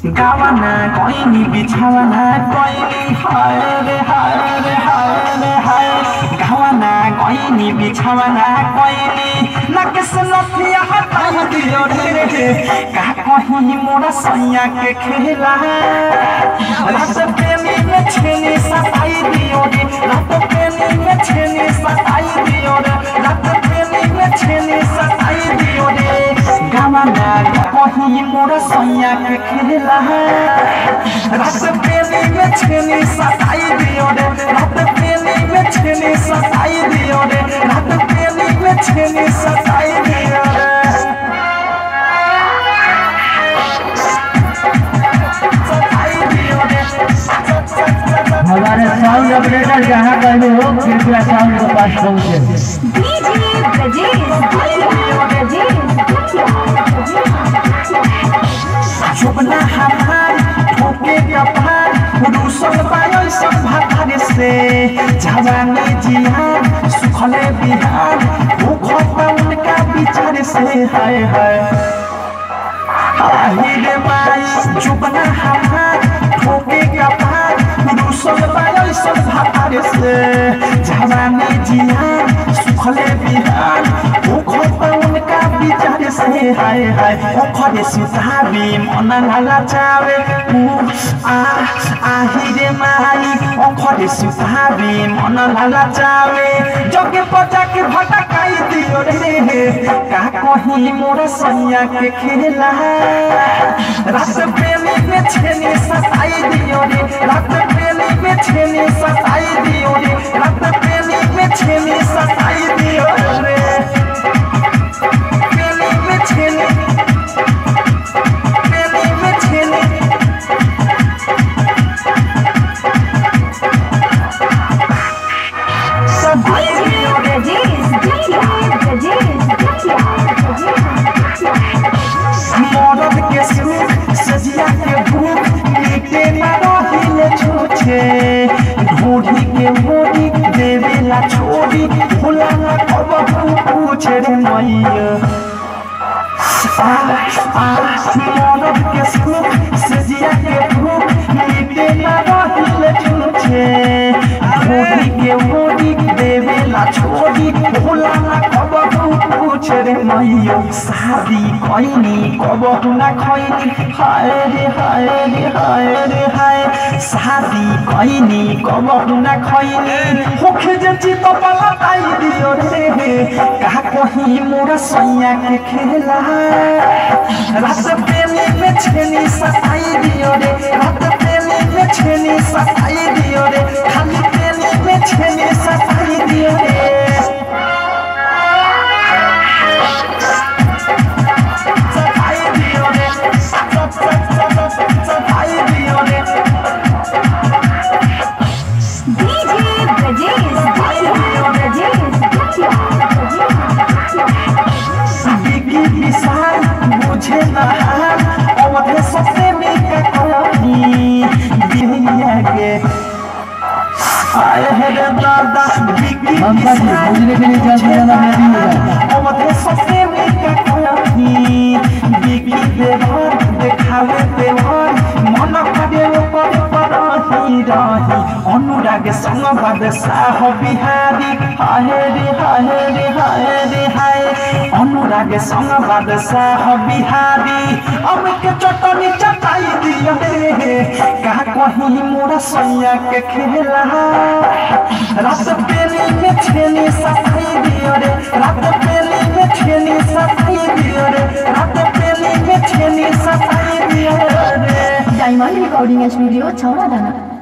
गावाना कोइनी बिछावाना कोइनी हाय रे हाय रे हाय रे हाय गावाना कोइनी बिछावाना कोइनी नकस नथिया हटा दियो रे का कहीं मोरा सैया के खेला रात प्रेमी में छेनी सताई दियो रे रात प्रेमी में छेनी सताई दियो रे रात प्रेमी में छेनी सताई दियो रे गावाना कहीं मोरा सैया के खेला रात प्रेमी में छेनी सताई दियो रे रात प्रेमी में छेनी सताई दियो रे रात प्रेमी में छेनी सताई दियो रे हमारे साउंड ऑपरेटर जहाँ कहीं हो कृपया साउंड के पास पहुँचे। चुपना हमार ठोके कपार रूसल बायो सब भातारे से जवानी जिहान सुखले बिहार भूखता उनका विचार से हाय हाय आहिरे माई चुपना हमार ठोके कपार रूसल बायो सब भातारे से जवानी जिहान सुखले बिहार भूखता उनका विचार से हाय हाय ओखरे सुताबी मन लाला चावे आहिरे माई ओखरे सुताबी मन लाला चावे जगे पटा के भटकाई दियो रे का कहीं मोरा सैया के खेला रात प्रेमी में छेनी सताई दियो रे रात प्रेमी में छेनी सताई दियो रे रात प्रेमी में छेनी सताई दियो रे मरद के सुख सजिया के भूख मीटे ना रहिले छूछे ढूढ़ी के मोड़ी देवेला छोड़ी भूला ना कब पूछे रे मैया मरद के सुख सजिया के भूख मीटे ना रहिले छूछे ढूढ़ी के मोड़ी देवेला छोड़ी भूला ना कब पूछे रे मैया शादी कइनी कब ना खइनी हाय रे हाय रे हाय रे हाय शादी कइनी कब ना खइनी होखे जे चित पलटाई दियो रे का कहीं मोरा सैया के खेला रात प्रेमी में छेनी सताई दियो रे रात प्रेमी में छेनी सताई दियो रे खाली प्रेमी में छेनी सताई दियो रे मुझे नहार अवधे सबसे मिलके कहीं बिहिया के आए हैं दादा अवधे सबसे मिलके कहीं बिकी देवर देखावे देवर मन करे ऊपर पर ही रही अनुराग संग बादशाह बिहारी हाय रे हाय रे हाय रे हाय अनुराग संग बादशाह बिहारी अब के चटनी चटाई दियो रे का कहीं मोरा सैया के खेला रात प्रेमी में छेनी सताई दियो रे रात प्रेमी में छेनी सताई दियो रे रात प्रेमी में छेनी सताई दियो रे डायमंड रिकॉर्डिंग स्टूडियो छौड़ा दाना।